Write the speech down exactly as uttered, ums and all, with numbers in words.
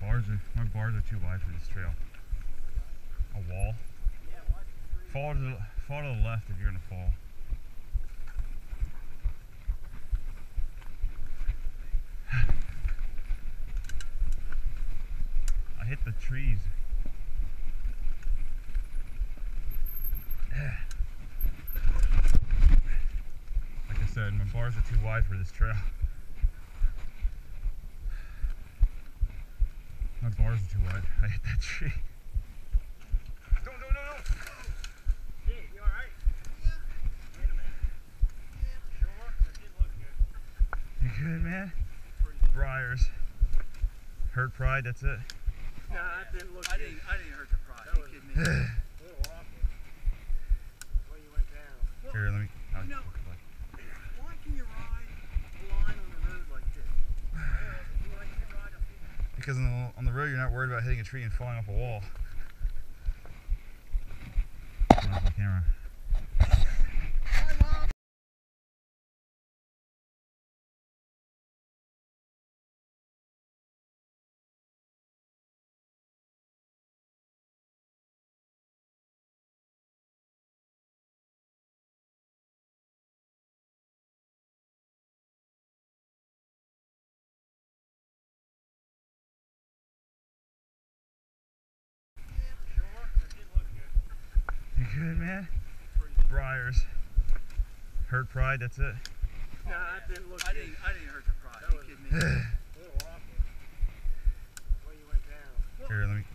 bars are my bars are too wide for this trail. A wall. Fall to the fall to the left if you're gonna fall. I hit the trees. Like I said, my bars are too wide for this trail. My bars are too wide. I hit that tree. No, no, no, no! Hey, you alright? Yeah. Wait a minute. Yeah. Sure? That didn't look good. You good, man? Briars. Hurt pride, that's it? Nah, that didn't look I good. didn't, I didn't hurt the pride. That Are you was kidding me? a little awkward. When you went down. Well, Here, let me. I'll, you know, okay, why can you ride a line on the road like this? Why can you ride up here? because on the, on the road, you're not worried about hitting a tree and falling off a wall. Turn off the camera. Sure? That didn't look good. You good, man? Briars. Hurt pride, that's it? Nah, that didn't look I good. didn't, I didn't hurt the pride. That Are you was kidding me? a little awkward. When you went down. Here, let me.